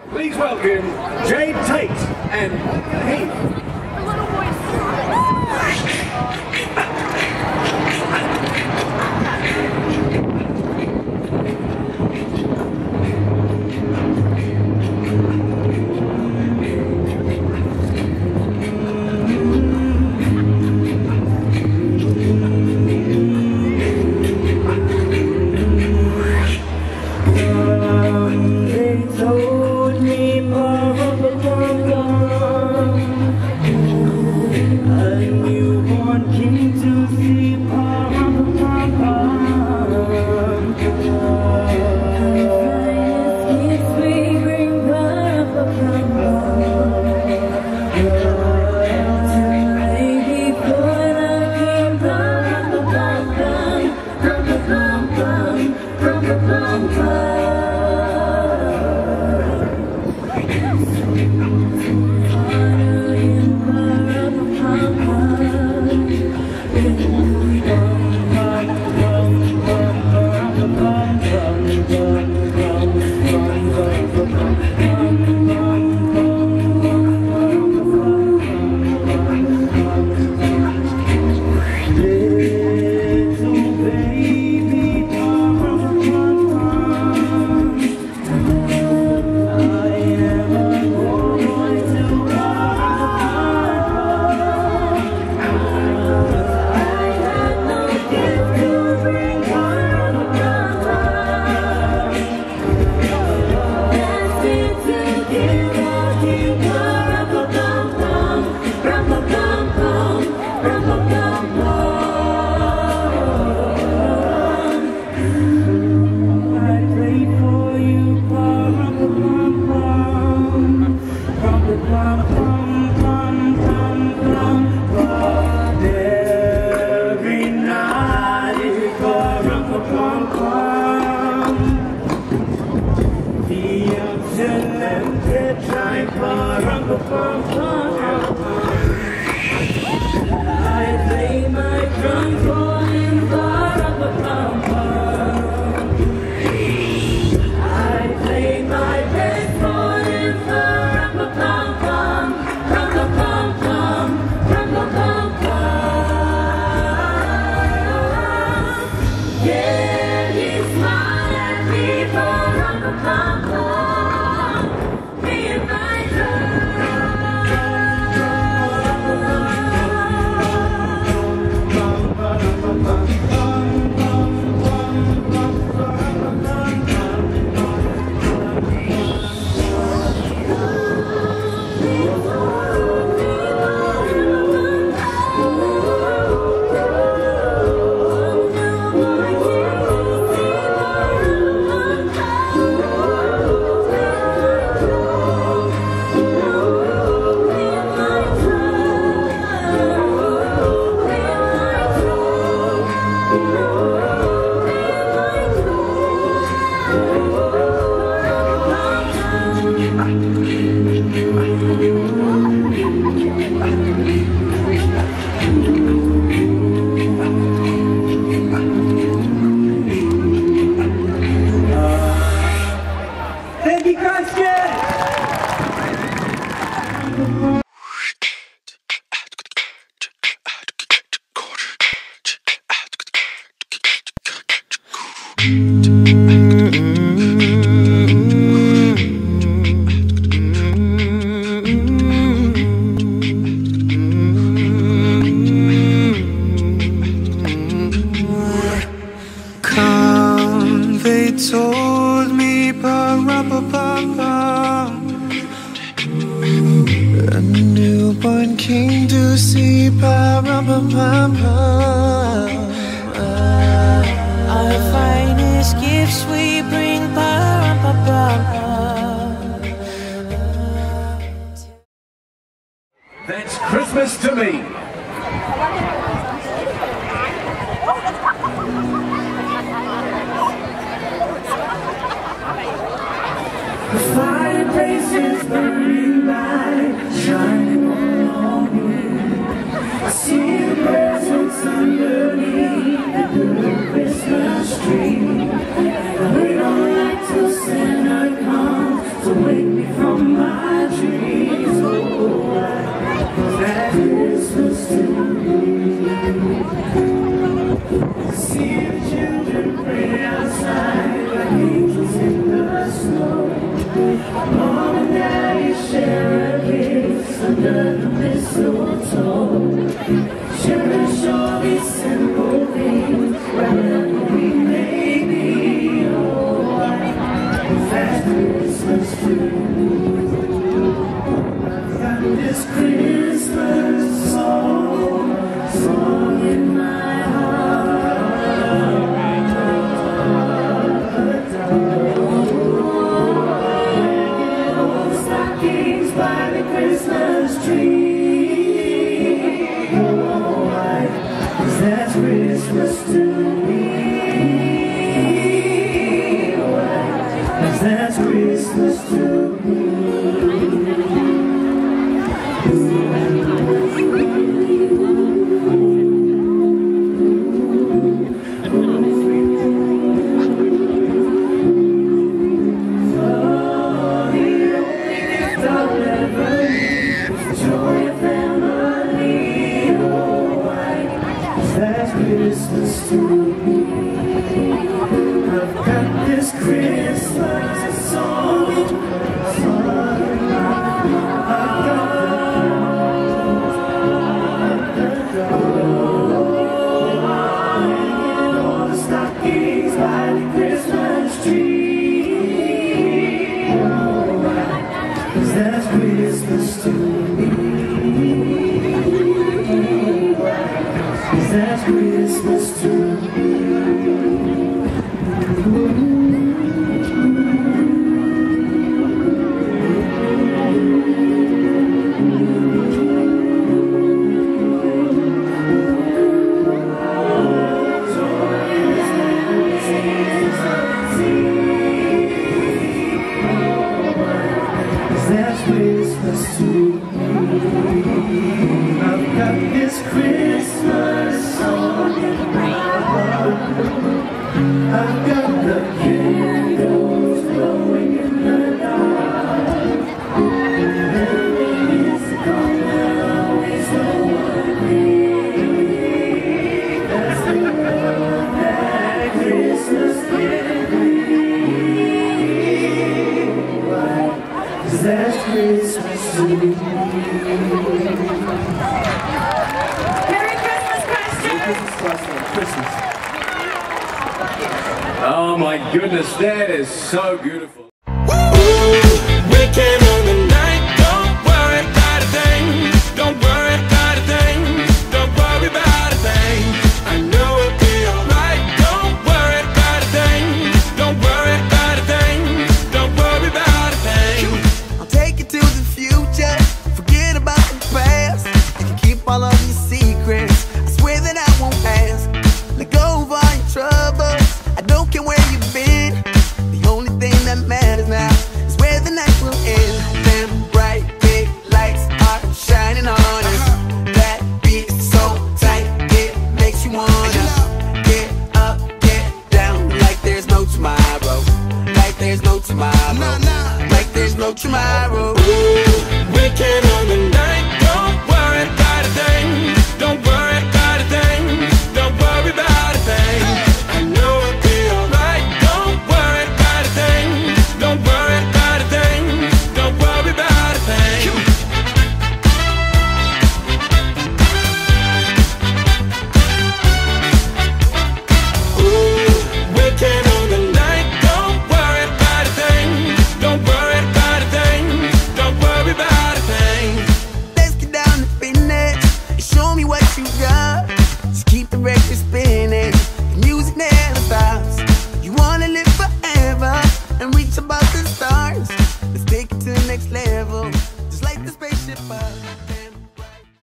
Please welcome Jade Tate and Heath. Told me a newborn king to see our finest gifts we bring That's Christmas to me. The fireplace is burning bright, shining on me. I see the presents underneath the good Christmas tree. I wait all night till Santa comes to wake me from outside like angels in the snow. Mom and Daddy share a kiss under the mistletoe. Cherish all these simple things wherever we may be. Oh, that's Christmas too. I've got this Christmas song in my heart. Old stockings by the Christmas tree. Oh, why? 'Cause that's Christmas to me. Why? 'Cause that's Christmas to me. That's Christmas to me. I've got this Christmas song. I've got all the stockings by the Christmas tree. Oh, 'cause that's Christmas to me. That's Christmas to me. That's Christmas to me. I've got this Christmas song in my heart. I've got the candles glowing in the dark. Memories come and always know one thing. That's the love that Christmas gives me. Why? 'Cause that's Christmas to me. Christmas. Oh my goodness, that is so beautiful. We came on the night, don't worry about a thing. Don't worry about a thing. Don't worry about a thing. I know it'll be alright. Don't worry about a thing. Don't worry about a thing. Don't worry about a thing. I'll take you to the future. Forget about the past. You can keep all of your secrets. I swear that I won't ask. Let go of all your troubles. I don't care where you've been. The only thing that matters now is where the night will end. Them bright big lights are shining on us. That beat is so tight, it makes you wanna get up, get down, like there's no tomorrow. Like there's no tomorrow. Like there's no tomorrow.